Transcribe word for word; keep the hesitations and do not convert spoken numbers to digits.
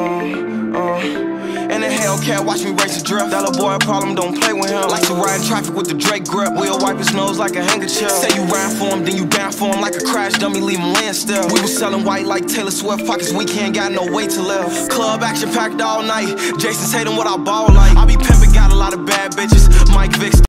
Uh, uh. And the Hellcat watch me race a drift. That little boy a problem, don't play with him. Like to ride in traffic with the Drake grip. We'll wipe his nose like a handkerchief. Say you ran for him, then you down for him. Like a crash dummy, leave him laying still. We was selling white like Taylor Swift. Pockets we can't got no way to live. Club action packed all night. Jason Tatum what I ball like. I be pimping, got a lot of bad bitches. Mike Vick